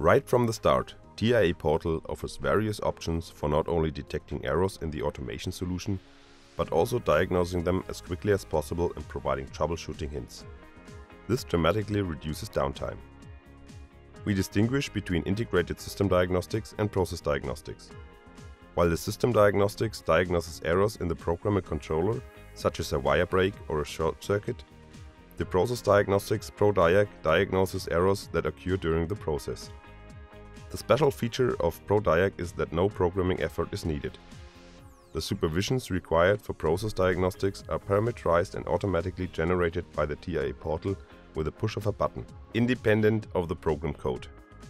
Right from the start, TIA Portal offers various options for not only detecting errors in the automation solution, but also diagnosing them as quickly as possible and providing troubleshooting hints. This dramatically reduces downtime. We distinguish between integrated system diagnostics and process diagnostics. While the system diagnostics diagnoses errors in the program and controller, such as a wire break or a short circuit, the process diagnostics ProDiag diagnoses errors that occur during the process. The special feature of ProDiag is that no programming effort is needed. The supervisions required for process diagnostics are parameterized and automatically generated by the TIA Portal with a push of a button, independent of the program code.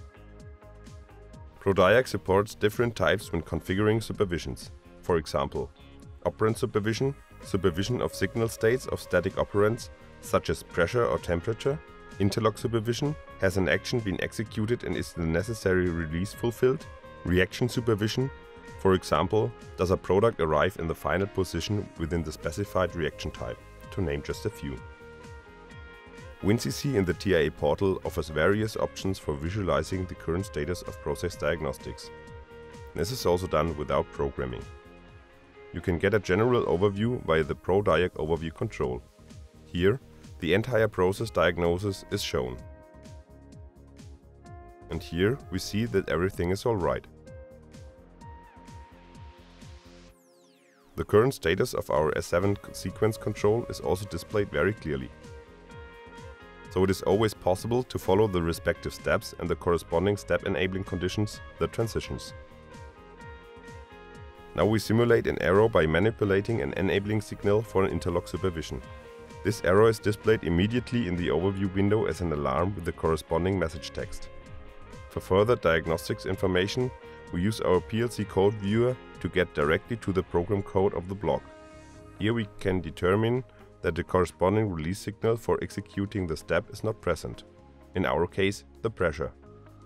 ProDiag supports different types when configuring supervisions. For example, operand supervision, supervision of signal states of static operands such as pressure or temperature. Interlock supervision, has an action been executed and is the necessary release fulfilled? Reaction supervision, for example, does a product arrive in the final position within the specified reaction type, to name just a few. WinCC in the TIA Portal offers various options for visualizing the current status of process diagnostics. This is also done without programming. You can get a general overview via the ProDiag Overview control. Here, the entire process diagnosis is shown. And here we see that everything is alright. The current status of our S7 sequence control is also displayed very clearly. So it is always possible to follow the respective steps and the corresponding step enabling conditions, the transitions. Now we simulate an error by manipulating an enabling signal for an interlock supervision. This error is displayed immediately in the overview window as an alarm with the corresponding message text. For further diagnostics information, we use our PLC code viewer to get directly to the program code of the block. Here we can determine that the corresponding release signal for executing the step is not present. In our case, the pressure.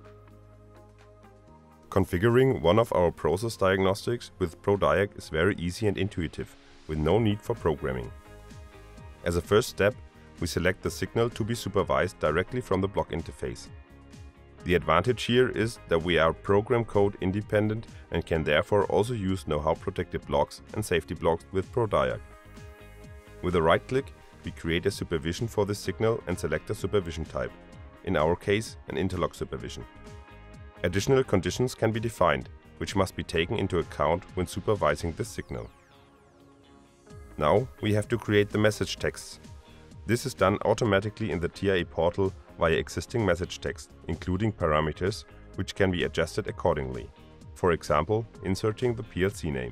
Configuring one of our process diagnostics with ProDiag is very easy and intuitive, with no need for programming. As a first step, we select the signal to be supervised directly from the block interface. The advantage here is that we are program code independent and can therefore also use know-how protected blocks and safety blocks with ProDiag. With a right click, we create a supervision for this signal and select a supervision type, in our case an interlock supervision. Additional conditions can be defined, which must be taken into account when supervising this signal. Now we have to create the message texts. This is done automatically in the TIA Portal via existing message text, including parameters, which can be adjusted accordingly. For example, inserting the PLC name.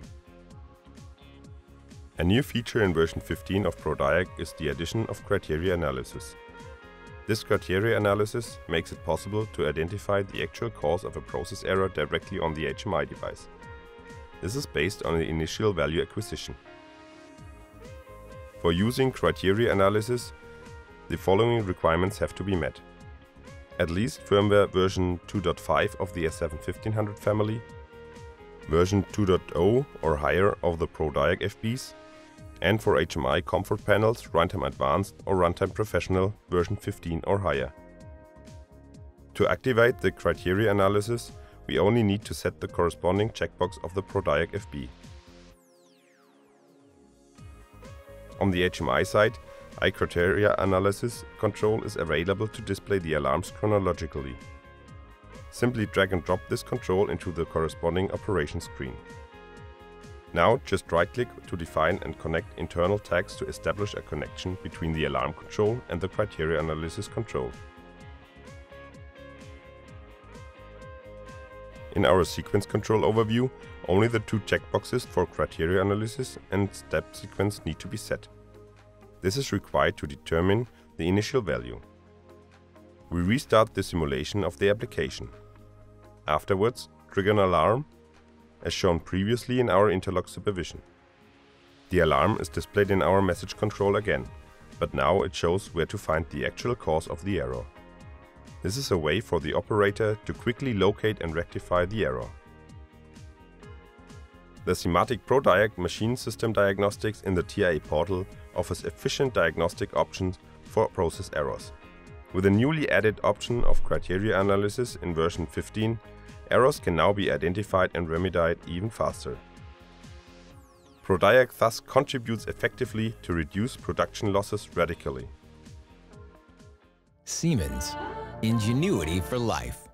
A new feature in version 15 of ProDiag is the addition of criteria analysis. This criteria analysis makes it possible to identify the actual cause of a process error directly on the HMI device. This is based on the initial value acquisition. For using criteria analysis, the following requirements have to be met. At least firmware version 2.5 of the S7-1500 family, version 2.0 or higher of the ProDiag FBs, and for HMI comfort panels, Runtime Advanced or Runtime Professional version 15 or higher. To activate the criteria analysis, we only need to set the corresponding checkbox of the ProDiag FB. On the HMI side, iCriteria Analysis control is available to display the alarms chronologically. Simply drag and drop this control into the corresponding operation screen. Now just right-click to define and connect internal tags to establish a connection between the alarm control and the criteria analysis control. In our sequence control overview, only the two checkboxes for criteria analysis and step sequence need to be set. This is required to determine the initial value. We restart the simulation of the application. Afterwards, trigger an alarm, as shown previously in our interlock supervision. The alarm is displayed in our message control again, but now it shows where to find the actual cause of the error. This is a way for the operator to quickly locate and rectify the error. The SIMATIC ProDiag machine system diagnostics in the TIA Portal offers efficient diagnostic options for process errors. With a newly added option of criteria analysis in version 15, errors can now be identified and remedied even faster. ProDiag thus contributes effectively to reduce production losses radically. Siemens, ingenuity for life.